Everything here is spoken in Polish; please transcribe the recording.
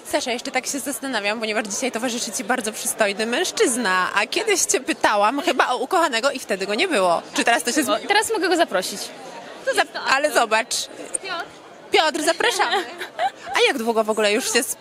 Sasza, jeszcze tak się zastanawiam, ponieważ dzisiaj towarzyszy Ci bardzo przystojny mężczyzna, a kiedyś Cię pytałam chyba o ukochanego i wtedy go nie było. Czy teraz to się zmieniło? Teraz mogę go zaprosić. Ale zobacz. Piotr, zapraszamy. A jak długo w ogóle już się